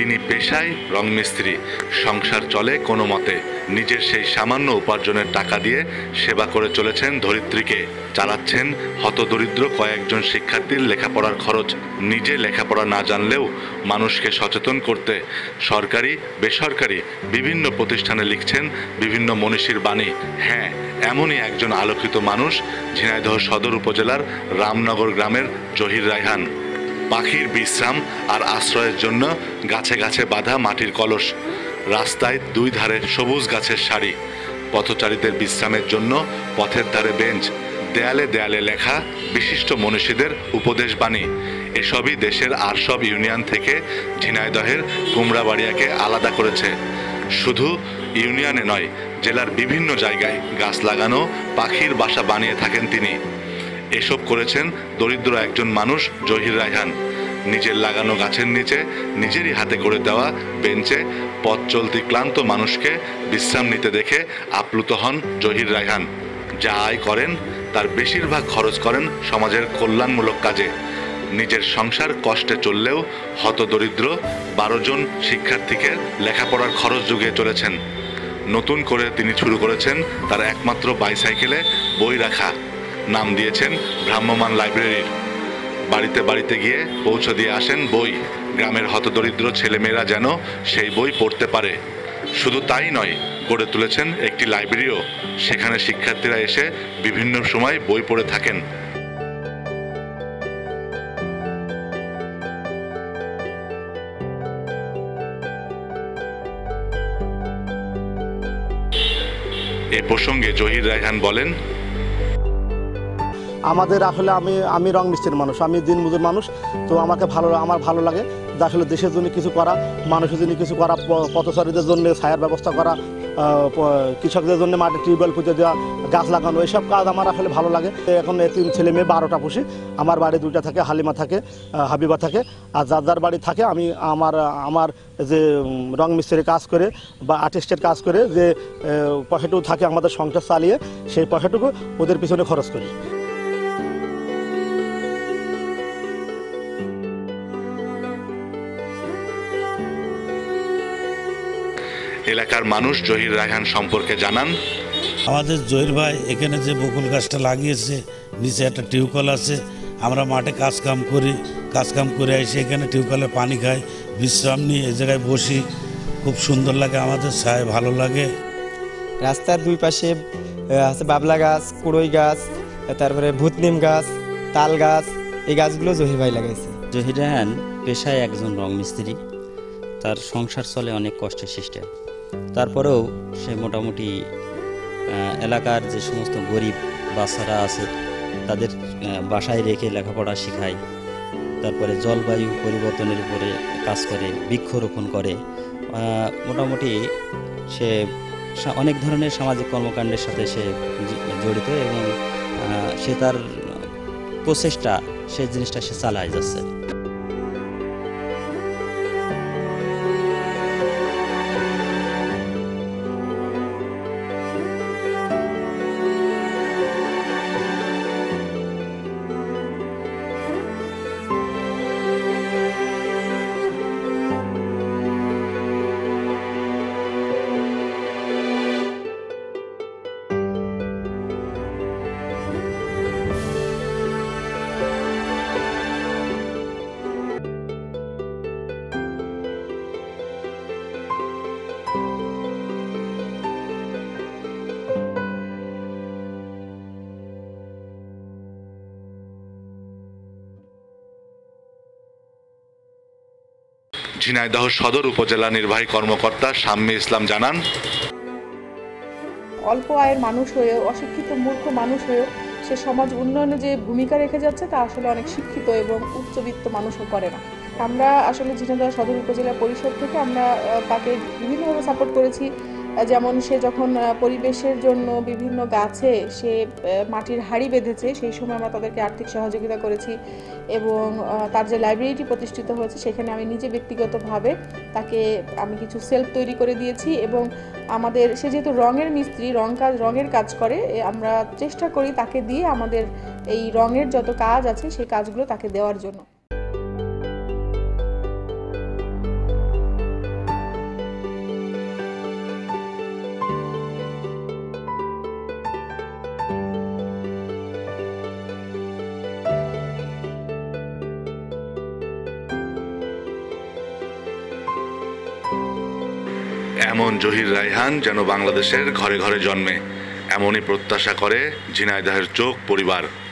তিনি পেশায় রং মিস্ত্রি, সংসার চলে কোনো মতে। নিজের সেই সামান্য উপার্জনের টাকা দিয়ে সেবা করে চলেছেন ধরিত্রীকে, চালাচ্ছেন হতদরিদ্র কয়েকজন শিক্ষার্থীর লেখাপড়ার খরচ। নিজে লেখাপড়া না জানলেও মানুষকে সচেতন করতে সরকারি বেসরকারি বিভিন্ন প্রতিষ্ঠানে লিখছেন বিভিন্ন মনীষীর বাণী। হ্যাঁ, এমনই একজন আলোকিত মানুষ ঝিনাইদহ সদর উপজেলার রামনগর গ্রামের জহির রায়হান। পাখির বিশ্রাম আর আশ্রয়ের জন্য গাছে গাছে বাঁধা মাটির কলস, রাস্তায় দুই ধারে সবুজ গাছের সারি, পথচারীদের বিশ্রামের জন্য পথের ধারে বেঞ্চ, দেয়ালে দেয়ালে লেখা বিশিষ্ট মনীষীদের উপদেশ বাণী। এসবই দেশের আর সব ইউনিয়ন থেকে ঝিনাইদহের কুমড়াবাড়িয়াকে আলাদা করেছে। শুধু ইউনিয়নে নয়, জেলার বিভিন্ন জায়গায় গাছ লাগানো, পাখির বাসা বানিয়ে থাকেন তিনি। এসব করেছেন দরিদ্র একজন মানুষ জহির রায়হান। নিজের লাগানো গাছের নিচে নিজেরই হাতে করে দেওয়া বেঞ্চে পথ চলতি ক্লান্ত মানুষকে বিশ্রাম নিতে দেখে আপ্লুত হন জহির রায়হান। যা আয় করেন তার বেশিরভাগ খরচ করেন সমাজের কল্যাণমূলক কাজে। নিজের সংসার কষ্টে চললেও হতদরিদ্র 12 জন শিক্ষার্থীকে লেখাপড়ার খরচ জুগিয়ে চলেছেন। নতুন করে তিনি শুরু করেছেন তার একমাত্র বাইসাইকেলে বই রাখা, নাম দিয়েছেন ভ্রাম্যমাণ লাইব্রেরির। বাড়িতে বাড়িতে গিয়ে পৌঁছে দিয়ে আসেন বই, গ্রামের হতদরিদ্র ছেলেমেয়েরা যেন সেই বই পড়তে পারে। শুধু তাই নয়, গড়ে তুলেছেন একটি লাইব্রেরিও, সেখানে শিক্ষার্থীরা এসে বিভিন্ন সময় বই পড়ে থাকেন। এ প্রসঙ্গে জহির রায়হান বলেন, আমাদের আসলে আমি রং মিস্ত্রির মানুষ, আমি দিনমজুর মানুষ। তো আমার ভালো লাগে যে আসলে দেশের জন্য কিছু করা, মানুষের জন্য কিছু করা, পথচারীদের জন্য ছায়ার ব্যবস্থা করা, কৃষকদের জন্য মাঠে টিউবওয়েল পুঁতে দেওয়া, গাছ লাগানো, এইসব কাজ আমার আসলে ভালো লাগে। এখন 3 ছেলে মেয়ে 12টা পুষি। আমার বাড়ি 2টা থাকে, হালিমা থাকে, হাবিবা থাকে। আর যার যার বাড়ি থাকে আমি আমার যে রং মিস্ত্রির কাজ করে বা আর্টিস্টের কাজ করে যে পয়সাটুকু থাকে আমাদের সংসার চালিয়ে, সেই পয়সাটুকু ওদের পিছনে খরচ করি। এলাকার মানুষ জহির রায়হান সম্পর্কে জানান, আমাদের জহির ভাই এখানে যে বকুল গাছটা লাগিয়েছে, নিচে একটা টিউবওয়েল আছে। আমরা মাঠে কাজকাম করে এসে এখানে টিউবওয়েলের পানি খাই, বিশ্রাম নিই, এই জায়গায় বসি, খুব সুন্দর লাগে, আমাদের ছায় ভালো লাগে। রাস্তার 2 পাশে আছে বাবলা গাছ, কুড়ই গাছ, তারপরে ভূতনিম গাছ, তাল গাছ, এই গাছগুলো জহির ভাই লাগাইছে। জহির রায়হান পেশায় একজন রং মিস্ত্রি, তার সংসার চলে অনেক কষ্টের সিস্টেম। তারপরেও সে মোটামুটি এলাকার যে সমস্ত গরিব বাচ্চারা আছে তাদের বাসায় রেখে লেখাপড়া শেখায়। তারপরে জলবায়ু পরিবর্তনের উপরে কাজ করে, বৃক্ষরোপণ করে। মোটামুটি সে অনেক ধরনের সামাজিক কর্মকাণ্ডের সাথে সে জড়িত এবং সে তার প্রচেষ্টা সে জিনিসটা সে চালায় যাচ্ছে। ঝিনাইদহ সদর উপজেলা নির্বাহী কর্মকর্তা শাম্মী ইসলাম জানান, অল্প আয়ের মানুষ হয়েও, অশিক্ষিত মূর্খ মানুষ হয়েও সে সমাজ উন্নয়নে যে ভূমিকা রেখে যাচ্ছে তা আসলে অনেক শিক্ষিত এবং উচ্চবিত্ত মানুষও করে না। আমরা আসলে ঝিনাইদহ সদর উপজেলা পরিষদ থেকে আমরা তাকে বিভিন্নভাবে সাপোর্ট করেছি। যেমন সে যখন পরিবেশের জন্য বিভিন্ন গাছে সে মাটির হাঁড়ি বেঁধেছে, সেই সময় আমরা তাদেরকে আর্থিক সহযোগিতা করেছি এবং তার যে লাইব্রেরিটি প্রতিষ্ঠিত হয়েছে সেখানে আমি নিজে ব্যক্তিগতভাবে তাকে আমি কিছু সেলফ তৈরি করে দিয়েছি এবং আমাদের সে যেহেতু রঙের মিস্ত্রি, রঙের কাজ করে, আমরা চেষ্টা করি তাকে দিয়ে আমাদের এই রঙের যত কাজ আছে সেই কাজগুলো তাকে দেওয়ার জন্য। এমন জহির রায়হান যেন বাংলাদেশের ঘরে ঘরে জন্মে, এমনই প্রত্যাশা করে ঝিনাইদহের চোখ পরিবার।